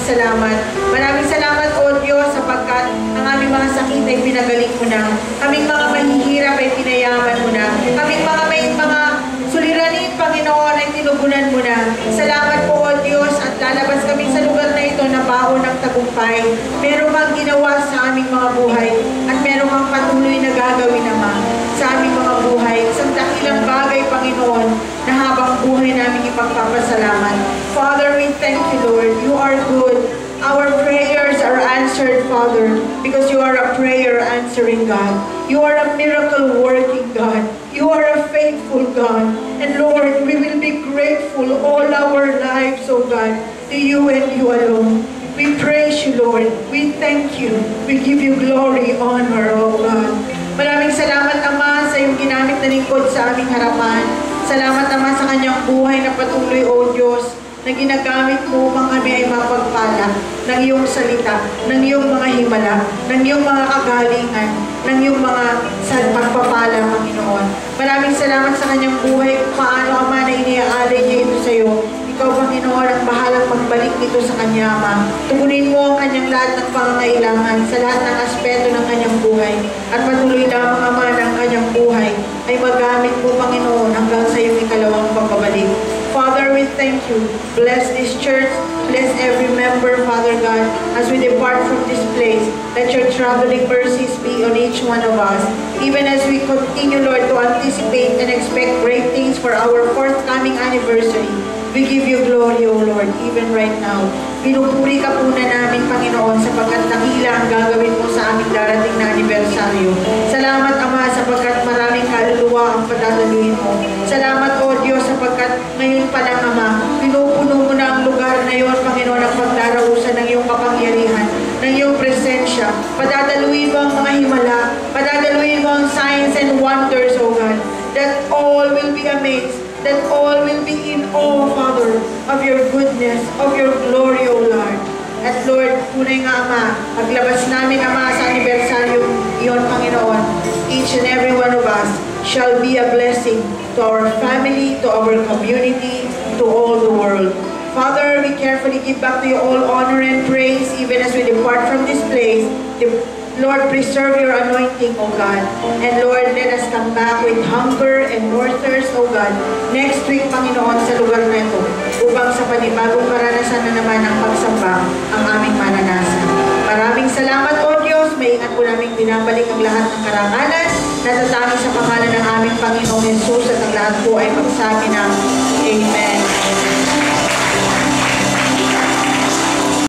salamat. Maraming salamat, O Diyos, sapagkat ang aming mga sakit ay pinagaling mo na. Kaming mga mahihirap ay pinayaman mo na. Kaming mga may mga suliranin, Panginoon, ay tinugunan mo na. Salamat po, O Diyos, at lalabas kami sa lugar na ito na baon ng tagumpay. Meron kang ginawa sa aming mga buhay at meron kang patuloy na gagawin naman sa aming mga buhay. Isang dakilang bagay, Panginoon, na habang buhay namin ipagpapasalamat. Father, we thank you, Lord. You are good. Our prayers are answered, Father, because you are a prayer answering God. You are a miracle working God. You are a faithful God. And Lord, we will be grateful all our lives, oh God, to you and you alone. We praise you, Lord. We thank you. We give you glory, honor, oh God. Maraming salamat, Ama, sa iyong ginamit na lingkod sa aming harapan. Salamat, Ama, sa kanyang buhay na patuloy, O Diyos, na ginagamit mo upang kami ay mapagpala ng iyong salita, ng iyong mga himala, ng iyong mga kagalingan, ng iyong mga pagpapala, Panginoon. Maraming salamat sa kanyang buhay kung paano, Ama, na iniaalay niya ito sa iyo. Ikaw, Panginoon, ang bahalang magbalik nito sa kanya, Ama. Tugunin mo ang kanyang lahat ng pangangailangan sa lahat ng aspeto ng kanyang buhay. At patuloy lamang, Ama, ng kanyang buhay ay magamit mo, Panginoon, hanggang sa iyong ikalawang pagbabalik. Father, we thank you. Bless this church. Bless every member, Father God, as we depart from this place. Let your traveling mercies be on each one of us. Even as we continue, Lord, to anticipate and expect great things for our forthcoming anniversary. We give you glory, O Lord, even right now. Pinupuri ka po na namin, Panginoon, sapagkat nakila ang gagawin mo sa aming darating na anibersaryo. Salamat, Ama, sapagkat maraming kaluluwa ang padadaluin mo. Salamat, O Diyos, sapagkat ngayon pa lang, Ama, pinupuno mo na ang lugar na iyon, Panginoon, ang pagdarausan ng iyong kapangyarihan, ng iyong presensya. Padadaluin mo ang mga himala, padadaluin mo ang signs and wonders, O God, that all will be amazed, that all will be in awe, Father, of your goodness, of your glory, O Lord. At Lord, tunay nga, Ama, paglabas namin, Ama, sa anibersaryo iyon, Panginoon, each and every one of us shall be a blessing to our family, to our community, to all the world. Father, we carefully give back to you all honor and praise, even as we depart from this place. Lord, preserve your anointing, O God. And Lord, let us come back with hunger and more thirst, O God, next week, Panginoon, sa lugar na ito, upang sa panibagong karanasan na naman ang pagsamba ang aming mananasan. Maraming salamat, O Diyos. Maingat po namin binabalik ang lahat ng karangalan. Natatangin sa pangalan ng aming Panginoong Jesus at ang lahat po ay magsabi ng Amen.